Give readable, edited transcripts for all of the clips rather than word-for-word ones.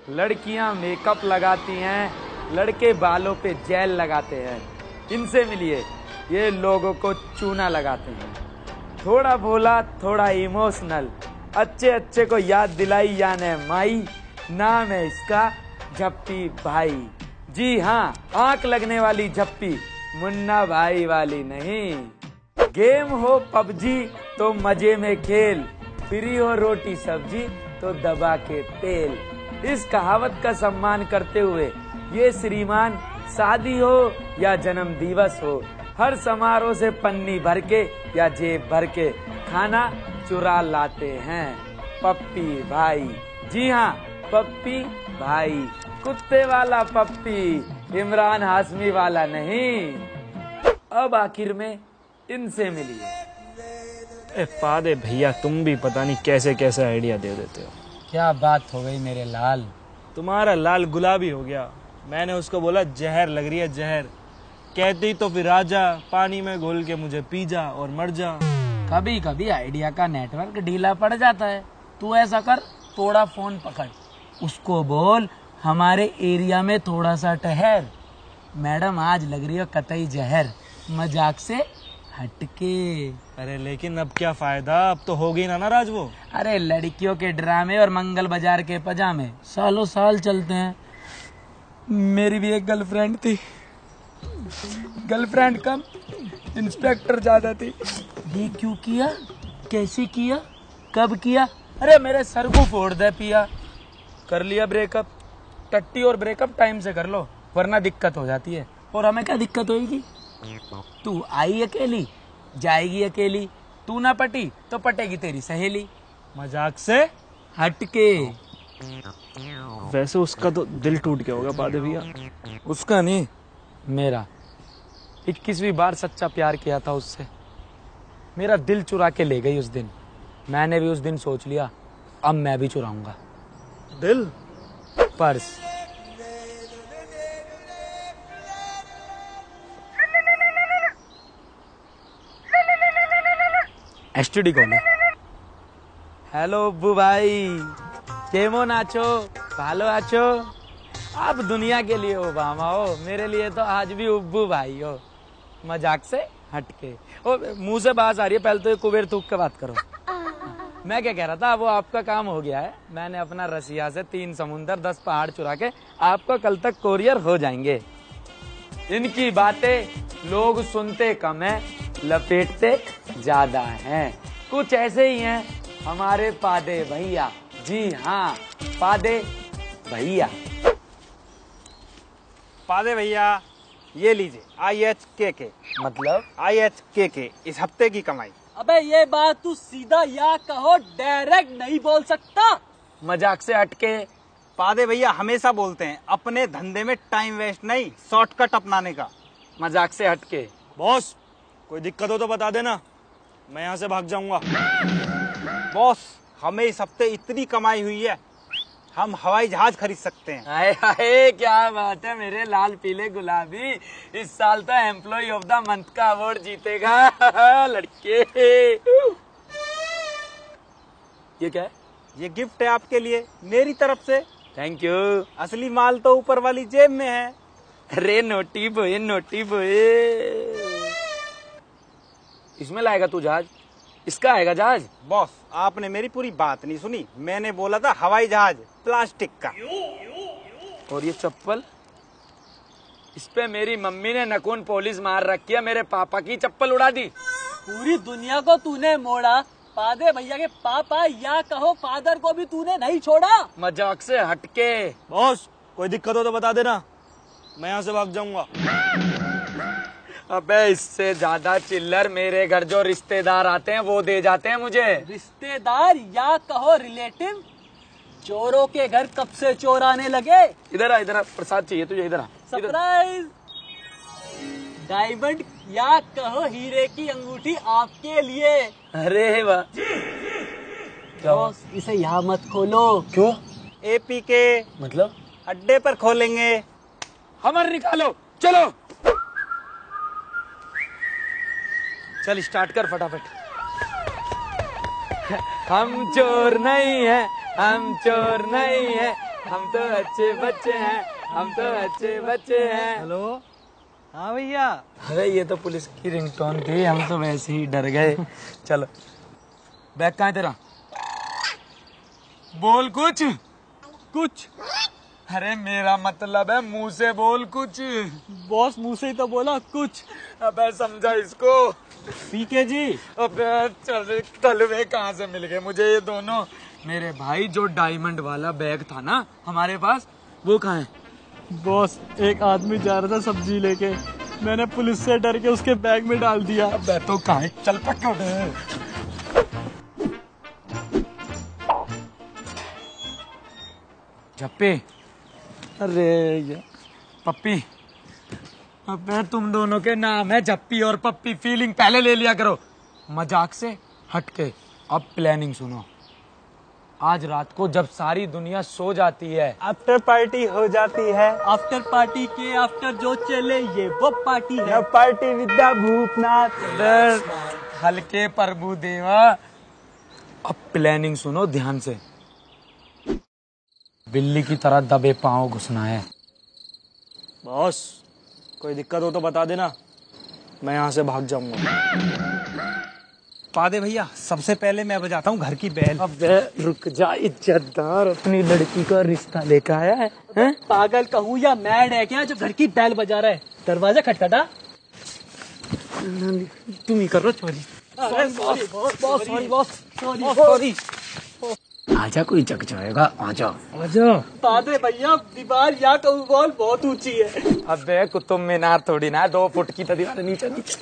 लड़कियां मेकअप लगाती हैं, लड़के बालों पे जेल लगाते हैं। इनसे मिलिए, ये लोगों को चूना लगाते हैं। थोड़ा भोला, थोड़ा इमोशनल, अच्छे अच्छे को याद दिलाई याने माई। नाम है इसका झप्पी भाई। जी हाँ, आंख लगने वाली झप्पी, मुन्ना भाई वाली नहीं। गेम हो पबजी तो मजे में खेल, फ्री हो रोटी सब्जी तो दबा के तेल। इस कहावत का सम्मान करते हुए ये श्रीमान शादी हो या जन्म दिवस हो, हर समारोह से पन्नी भर के या जेब भर के खाना चुरा लाते हैं। पप्पी भाई, जी हाँ पप्पी भाई, कुत्ते वाला पप्पी, इमरान हाशमी वाला नहीं। अब आखिर में इनसे मिलिए। पादे भैया, तुम भी पता नहीं कैसे कैसे आइडिया दे देते हो। क्या बात हो गई मेरे लाल? तुम्हारा लाल गुलाबी हो गया। मैंने उसको बोला जहर लग रही है जहर, कहती तो फिर राजा पानी में घोल के मुझे पी जा और मर जा। कभी कभी आइडिया का नेटवर्क ढीला पड़ जाता है। तू ऐसा कर, थोड़ा फोन पकड़, उसको बोल हमारे एरिया में थोड़ा सा ठहर, मैडम आज लग रही है कतई जहर, मजाक से हटके। अरे लेकिन अब क्या फायदा, अब तो हो गई ना नाराज वो। अरे लड़कियों के ड्रामे और मंगल बाजार के पजामे सालों साल चलते हैं। मेरी भी एक गर्लफ्रेंड थी, गर्लफ्रेंड कम इंस्पेक्टर ज्यादा थी। ये क्यों किया, कैसे किया, कब किया? अरे मेरे सर को फोड़ दे पिया। कर लिया ब्रेकअप। टट्टी और ब्रेकअप टाइम से कर लो, वरना दिक्कत हो जाती है। और हमें क्या दिक्कत होगी? तू आई अकेली, जाएगी अकेली। तू ना पटी तो पटेगी तेरी सहेली। मजाक से हटके। वैसे उसका तो दिल टूट गया होगा पादे भैया। उसका नहीं, मेरा 21वीं बार सच्चा प्यार किया था उससे। मेरा दिल चुरा के ले गई उस दिन। मैंने भी उस दिन सोच लिया, अब मैं भी चुराऊंगा। दिल? पर्स। एसटीडी कॉल है। हेलो उब्बू भाई, केमोन आचो, भालो आचो। आप दुनिया के लिए ओबामा हो, मेरे लिए तो आज भी उब्बू भाई हो। मजाक से हटके। ओ मुंह से बात आ रही है, पहले तो ये कुबेर थूक के बात करो। मैं क्या कह रहा था, वो आपका काम हो गया है। मैंने अपना रसिया से 3 समुंदर 10 पहाड़ चुरा के आपको कल तक कोरियर हो जाएंगे। इनकी बातें लोग सुनते कम है, लपेटते ज्यादा हैं। कुछ ऐसे ही हैं हमारे पादे भैया। जी हाँ, पादे भैया। पादे भैया, ये लीजिए IHKK। मतलब? IHKK इस हफ्ते की कमाई। अबे ये बात तू सीधा या कहो डायरेक्ट नहीं बोल सकता। मजाक से हटके। पादे भैया हमेशा बोलते हैं अपने धंधे में टाइम वेस्ट नहीं, शॉर्टकट अपनाने का। मजाक से हटके। बॉस, कोई दिक्कत हो तो बता देना, मैं यहाँ से भाग जाऊंगा। बॉस, हमें इस हफ्ते इतनी कमाई हुई है, हम हवाई जहाज खरीद सकते हैं। हाय हाय, क्या बात है मेरे लाल पीले गुलाबी। इस साल तो एम्प्लॉय ऑफ द मंथ का अवार्ड जीतेगा लड़के। ये क्या है? ये गिफ्ट है आपके लिए मेरी तरफ से। Thank you. असली माल तो ऊपर वाली जेब में है। अरे नोटी बोए, नोटी बोए। इसमें लाएगा तू जहाज? इसका आएगा जहाज? बॉस, आपने मेरी पूरी बात नहीं सुनी। मैंने बोला था हवाई जहाज प्लास्टिक का। और ये चप्पल, इस पे मेरी मम्मी ने नखून पॉलिश मार रखी है, मेरे पापा की चप्पल उड़ा दी। पूरी दुनिया को तूने मोड़ा, पादे भैया के पापा या कहो फादर को भी तूने नहीं छोड़ा। मजाक से हटके। बॉस, कोई दिक्कत हो तो बता देना, मैं यहाँ से भाग जाऊंगा। अबे इससे ज्यादा चिल्लर मेरे घर जो रिश्तेदार आते हैं वो दे जाते हैं मुझे। रिश्तेदार या कहो रिलेटिव, चोरों के घर कब से चोर आने लगे। इधर आ, इधर आ, प्रसाद चाहिए तुझे, इधर आ। सरप्राइज। डायमंड या कहो हीरे की अंगूठी आपके लिए। अरे वाह। बॉस, इसे यहाँ मत खोलो। क्यों? APK मतलब? अड्डे पर खोलेंगे। हमर निकालो, चलो। चल स्टार्ट कर फटाफट। हम चोर नहीं है, हम चोर नहीं है, हम तो अच्छे बच्चे हैं, हम तो अच्छे बच्चे हैं। हेलो, हाँ भैया। अरे ये तो पुलिस की रिंगटोन थी, हम तो वैसे ही डर गए। चलो, बैग कहाँ है तेरा? बोल कुछ कुछ। अरे मेरा मतलब है मुंह से बोल कुछ। बॉस मुंह से ही तो बोला कुछ। अबे समझा इसको। पीके जी। अबे चल, तलवे कहाँ से मिल गए मुझे ये दोनों? मेरे भाई जो डायमंड वाला बैग था ना हमारे पास, वो कहाँ है? बॉस एक आदमी जा रहा था सब्जी लेके, मैंने पुलिस से डर के उसके बैग में डाल दिया। अबे तो कहाँ है? चल पकड़। जप्पी, अरे पप्पी। अबे तुम दोनों के नाम है जप्पी और पप्पी। फीलिंग पहले ले लिया करो, मजाक से हटके। अब प्लानिंग सुनो। आज रात को जब सारी दुनिया सो जाती है, आफ्टर पार्टी हो जाती है। आफ्टर पार्टी के आफ्टर जो चले ये वो पार्टी है। पार्टी विद्या भूतनाथ। हल्के प्रभु देवा। अब प्लानिंग सुनो ध्यान से। बिल्ली की तरह दबे पांव घुसना है। बॉस, कोई दिक्कत हो तो बता देना, मैं यहाँ से भाग जाऊंगा। पादे भैया, सबसे पहले मैं बजाता हूँ घर की बैल। अबे रुक जा, इज्जतदार अपनी लड़की का रिश्ता लेकर आया है, हैं? पागल कहूँ या मैड है क्या जो घर की बैल बजा रहा है? दरवाजा खटखटा। तुम ही करो चोरी। सॉरी। आजा, कोई जग जाएगा। आजा आजा। पादे भैया दीवार या कहूँ वॉल बहुत ऊंची है। अबे कुतुब मीनार थोड़ी ना, 2 फुट की तो दीवार। नीचे नीचे।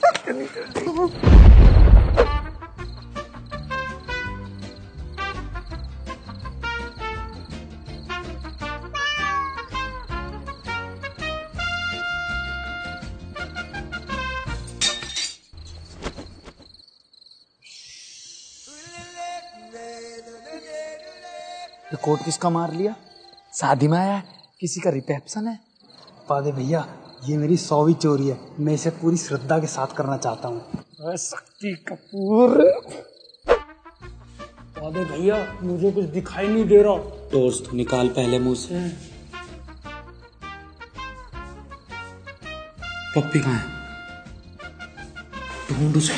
कोट किसका मार लिया? शादी में आया है, किसी का रिसेप्शन है। पादे भैया, ये मेरी 100वीं चोरी है। मैं इसे पूरी श्रद्धा के साथ करना चाहता हूँ। शक्ति कपूर। पादे भैया, मुझे कुछ दिखाई नहीं दे रहा। टोस्ट निकाल पहले मुंह से। पप्पी कहाँ है? ढूंढ उसे।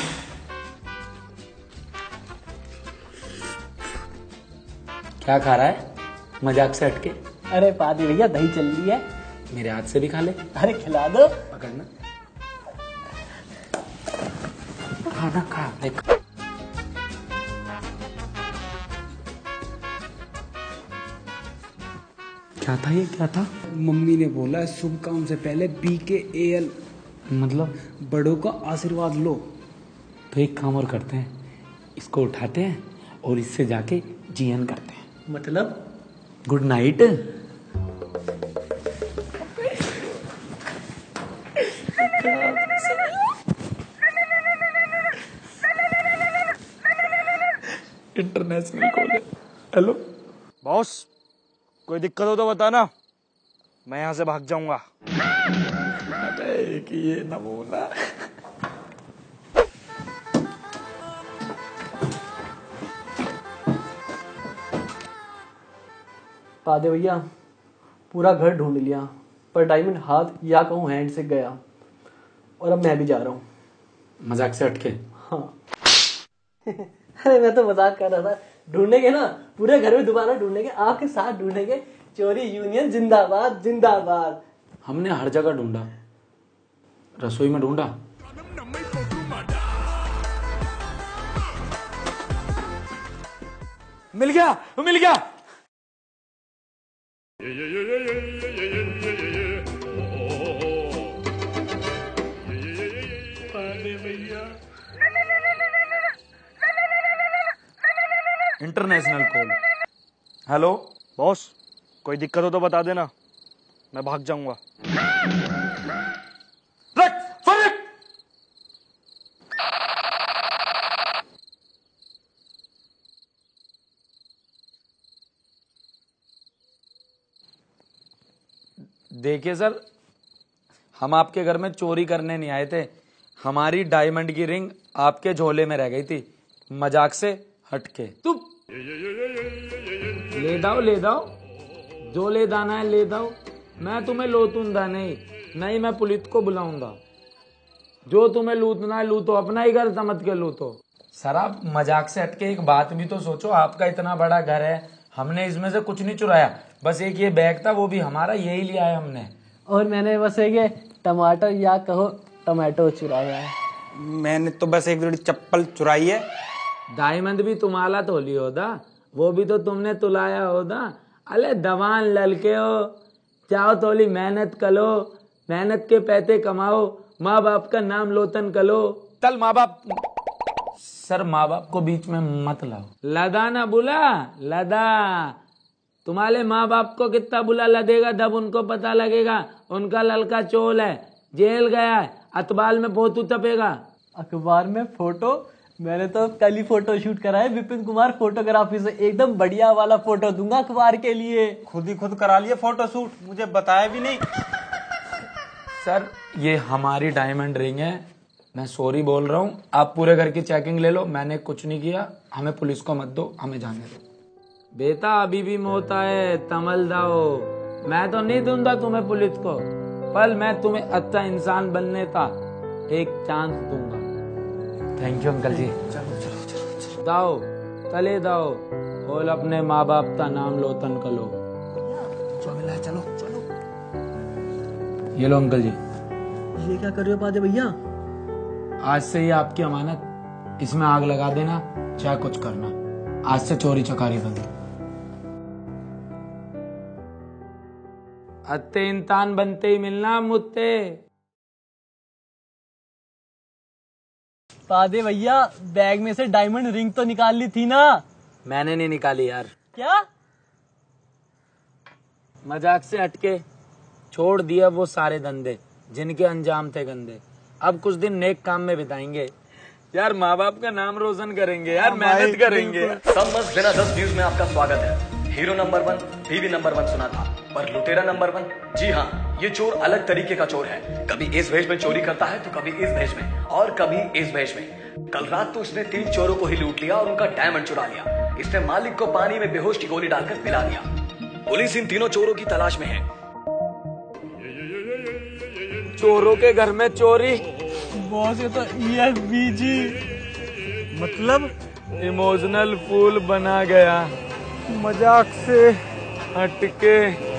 क्या खा रहा है मजाक से हटके? अरे पादे भैया दही चल रही है। मेरे हाथ से भी खा ले। अरे खिला दो। पकड़ना। खाना खा। क्या था ये, क्या था? मम्मी ने बोला है शुभ काम से पहले BKAL, मतलब बड़ों का आशीर्वाद लो। तो एक काम और करते हैं, इसको उठाते हैं और इससे जाके जीएन करते हैं। मतलब गुड नाइट। इंटरनेशनल कॉल है। हेलो बॉस, कोई दिक्कत हो तो बताना, मैं यहाँ से भाग जाऊंगा। अबे एक ये नमूना। पादे भैया पूरा घर ढूंढ लिया, पर डायमंड हाथ या कहूँ हैंड से गया, और अब मैं भी जा रहा हूँ। मजाक से हटके। हाँ। अरे मैं तो मजाक कर रहा था। ढूंढेंगे ना, पूरे घर में दोबारा ढूंढेंगे, आपके साथ ढूंढेंगे। चोरी यूनियन जिंदाबाद जिंदाबाद। हमने हर जगह ढूंढा, रसोई में ढूंढा। मिल गया, मिल गया। International call. हेलो बॉस, कोई दिक्कत हो तो बता देना, मैं भाग जाऊंगा। रख फर्क। देखिए सर, हम आपके घर में चोरी करने नहीं आए थे। हमारी डायमंड की रिंग आपके झोले में रह गई थी, मजाक से हटके। तुम ले दाओ, ले दाओ। जो ले दाना है ले दो, मैं तुम्हें लूटूंगा नहीं मैं पुलिस को बुलाऊंगा। जो तुम्हें लूटना है लूटो, अपना ही घर समझ के लूटो। सर आप मजाक से हटके एक बात भी तो सोचो, आपका इतना बड़ा घर है, हमने इसमें से कुछ नहीं चुराया, बस एक ये बैग था वो भी हमारा, यही लिया है हमने। और मैंने बस एक टमाटर या कहो टमाटो चुराया है। मैंने तो बस एक जोड़ी चप्पल चुराई है। डायमंड भी तुम्हारा तो लियो होदा, वो भी तो तुमने तुलाया होदा। अले दवान ललके हो, चाहो तोली मेहनत करो, मेहनत के पैसे कमाओ, माँ बाप का नाम लोतन करो। तल माँ बाप, सर माँ बाप को बीच में मत लाओ। लदा ना बुला लदा, तुम्हारे माँ बाप को कितना बुला लदेगा जब उनको पता लगेगा उनका लड़का चोर है, जेल गया है, अखबार में फोटो छपेगा। अखबार में फोटो? मैंने तो कल ही फोटो शूट करा है विपिन कुमार फोटोग्राफी से, एकदम बढ़िया वाला फोटो दूंगा अखबार के लिए। खुद ही खुद करा लिए फोटो शूट, मुझे बताया भी नहीं। सर ये हमारी डायमंड रिंग है, मैं सॉरी बोल रहा हूँ, आप पूरे घर की चेकिंग ले लो, मैंने कुछ नहीं किया, हमें पुलिस को मत दो, हमें जाने दो। बेटा अभी भी मोता है, तमल दाओ, मैं तो नहीं दूंगा तुम्हें पुलिस को, पर मैं तुम्हें अच्छा इंसान बनने का एक चांस दूंगा। थैंक यू अंकल जी। चलो दाओ तले दाओ, और अपने माँ बाप का नाम लोतन कलो। चलो चलो। ये लो अंकल जी। ये क्या कर रहे हो पाजे भैया? आज से ये आपकी अमानत, इसमें आग लगा देना चाहे कुछ करना, आज से चोरी चकारी बंद। अत्ते इंसान बनते ही मिलना मुझसे। पादे भैया बैग में से डायमंड रिंग तो निकाल ली थी ना? मैंने नहीं निकाली यार। क्या? मजाक से हटके छोड़ दिया वो सारे धंधे जिनके अंजाम थे गंदे, अब कुछ दिन नेक काम में बिताएंगे यार, माँ बाप का नाम रोशन करेंगे यार, मेहनत करेंगे। सब मस्त बिना 10 व्यूज में आपका स्वागत है। हीरो नंबर 1 बीवी नंबर 1 सुना था, पर लुटेरा नंबर 1, जी हाँ ये चोर अलग तरीके का चोर है। कभी इस भेष में चोरी करता है तो कभी इस भेष में और कभी इस भेष में। कल रात तो इसने 3 चोरों को ही लूट लिया और उनका डायमंड चुरा लिया। इसने मालिक को पानी में बेहोश की गोली डालकर पिला दिया। पुलिस इन तीनों चोरों की तलाश में है। चोरों के घर में चोरी, बॉस ये तो EFBG मतलब इमोशनल फूल बना गया। मजाक से हटके